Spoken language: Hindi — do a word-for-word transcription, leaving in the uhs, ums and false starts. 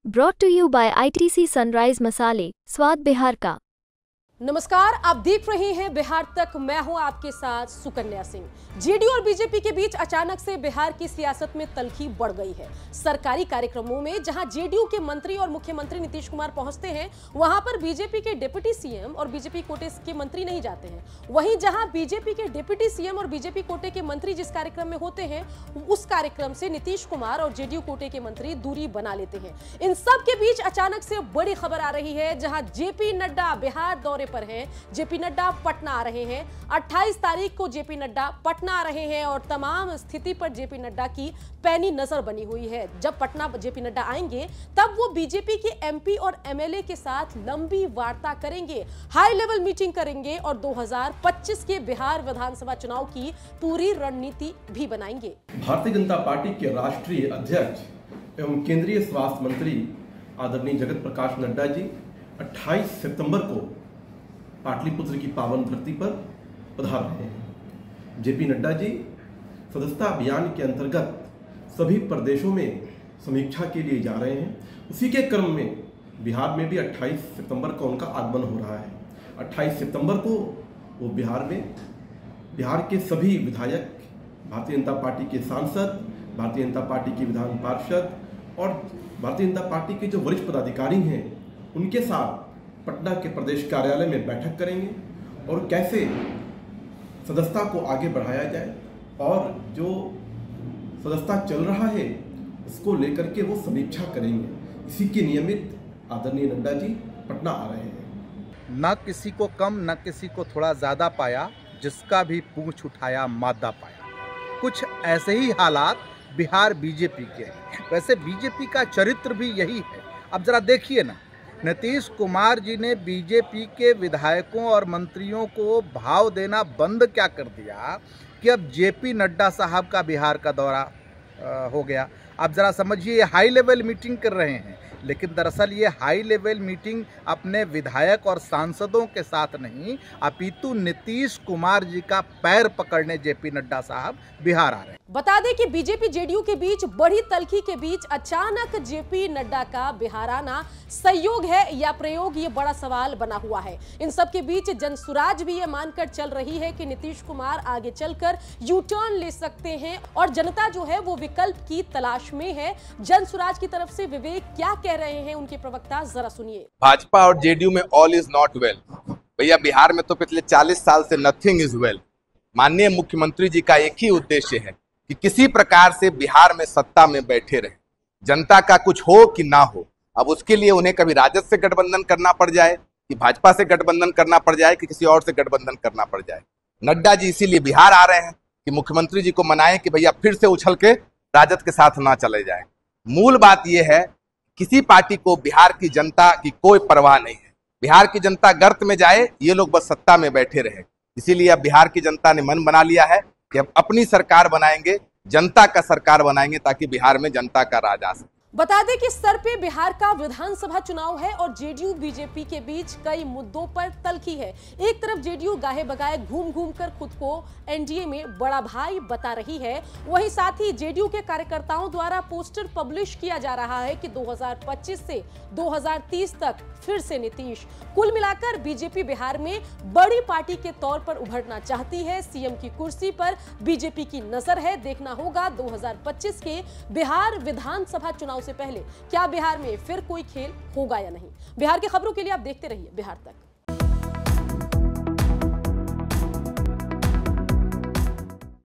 Brought to you by I T C Sunrise मसाले, स्वाद बिहार का। नमस्कार, आप देख रहे हैं बिहार तक। मैं हूं आपके साथ सुकन्या सिंह। जेडीयू और बीजेपी के बीच अचानक से बिहार की सियासत में तल्खी बढ़ गई है। सरकारी कार्यक्रमों में जहां जेडीयू के मंत्री और मुख्यमंत्री नीतीश कुमार पहुंचते हैं, वहां पर बीजेपी के डिप्टी सीएम और बीजेपी कोटे के मंत्री नहीं जाते हैं। वहीं जहां बीजेपी के डिप्टी सीएम और बीजेपी कोटे के मंत्री जिस कार्यक्रम में होते हैं, उस कार्यक्रम से नीतीश कुमार और जेडीयू कोटे के मंत्री दूरी बना लेते हैं। इन सब के बीच अचानक से बड़ी खबर आ रही है, जहां जेपी नड्डा बिहार दौरे पर हैं। जेपी नड्डा पटना आ रहे हैं। अट्ठाईस तारीख को जेपी नड्डा पटना आ रहे हैं और तमाम स्थिति पर जेपी नड्डा की पैनी नजर बनी हुई है। जब पटना जेपी नड्डा आएंगे, तब वो बीजेपी के एमपी और एमएलए के साथ लंबी वार्ता करेंगे, हाई लेवल मीटिंग करेंगे और दो हज़ार पच्चीस के बिहार विधानसभा चुनाव की पूरी रणनीति भी बनाएंगे। भारतीय जनता पार्टी के राष्ट्रीय अध्यक्ष एवं केंद्रीय स्वास्थ्य मंत्री आदरणीय जगत प्रकाश नड्डा जी अट्ठाईस सितंबर को पाटलिपुत्र की पावन धरती पर पधार रहे हैं। जेपी नड्डा जी सदस्यता अभियान के अंतर्गत सभी प्रदेशों में समीक्षा के लिए जा रहे हैं। उसी के क्रम में बिहार में भी अट्ठाईस सितंबर को उनका आगमन हो रहा है। अट्ठाईस सितंबर को वो बिहार में बिहार के सभी विधायक, भारतीय जनता पार्टी के सांसद, भारतीय जनता पार्टी के विधान पार्षद और भारतीय जनता पार्टी के जो वरिष्ठ पदाधिकारी हैं, उनके साथ पटना के प्रदेश कार्यालय में बैठक करेंगे और कैसे सदस्यता को आगे बढ़ाया जाए और जो सदस्यता चल रहा है उसको लेकर के वो समीक्षा करेंगे। इसी के नियमित आदरणीय नड्डा जी पटना आ रहे हैं। न किसी को कम न किसी को थोड़ा ज़्यादा पाया, जिसका भी पूंछ उठाया मादा पाया। कुछ ऐसे ही हालात बिहार बीजेपी के हैं। वैसे बीजेपी का चरित्र भी यही है। अब जरा देखिए ना, नीतीश कुमार जी ने बीजेपी के विधायकों और मंत्रियों को भाव देना बंद क्या कर दिया कि अब जेपी नड्डा साहब का बिहार का दौरा हो गया। अब ज़रा समझिए, हाई लेवल मीटिंग कर रहे हैं, लेकिन दरअसल ये हाई लेवल मीटिंग अपने विधायक और सांसदों के साथ नहीं, अपितु नीतीश कुमार जी का पैर पकड़ने जेपी नड्डा साहब बिहार आ रहे हैं। बता दें कि बीजेपी जेडीयू के बीच बड़ी तल्खी के बीच अचानक जेपी नड्डा का बिहार आना संयोग है या प्रयोग, ये बड़ा सवाल बना हुआ है। इन सब के बीच जनसुराज भी ये मानकर चल रही है कि नीतीश कुमार आगे चलकर यू टर्न ले सकते हैं और जनता जो है वो विकल्प की तलाश में है। जनसुराज की तरफ से विवेक क्या कह रहे हैं उनके प्रवक्ता, जरा सुनिए। भाजपा और जेडीयू में ऑल इज नॉट वेल। भैया, बिहार में तो पिछले चालीस साल से नथिंग इज वेल। माननीय मुख्यमंत्री जी का एक ही उद्देश्य है कि किसी प्रकार से बिहार में सत्ता में बैठे रहे, जनता का कुछ हो कि ना हो। अब उसके लिए उन्हें कभी राजद से गठबंधन करना पड़ जाए, कि भाजपा से गठबंधन करना पड़ जाए, कि किसी और से गठबंधन करना पड़ जाए। नड्डा जी इसीलिए बिहार आ रहे हैं कि मुख्यमंत्री जी को मनाएं कि भैया फिर से उछल के राजद के साथ ना चले जाए। मूल बात यह है, किसी पार्टी को बिहार की जनता की कोई परवाह नहीं है। बिहार की जनता गर्त में जाए, ये लोग बस सत्ता में बैठे रहे। इसीलिए अब बिहार की जनता ने मन बना लिया है कि अब अपनी सरकार बनाएंगे, जनता का सरकार बनाएंगे, ताकि बिहार में जनता का राज आ सके। बता दें कि सर पे बिहार का विधानसभा चुनाव है और जेडीयू बीजेपी के बीच कई मुद्दों पर तल्खी है। एक तरफ जेडीयू गाहे बगाए घूम घूम कर खुद को एनडीए में बड़ा भाई बता रही है, वहीं साथ ही जेडीयू के कार्यकर्ताओं द्वारा पोस्टर पब्लिश किया जा रहा है कि दो हज़ार पच्चीस से दो हज़ार तीस तक फिर से नीतीश। कुल मिलाकर बीजेपी बिहार में बड़ी पार्टी के तौर पर उभरना चाहती है। सीएम की कुर्सी पर बीजेपी की नजर है। देखना होगा दो हज़ार पच्चीस के बिहार विधानसभा चुनाव से पहले क्या बिहार में फिर कोई खेल होगा या नहीं। बिहार की खबरों के लिए आप देखते रहिए बिहार तक।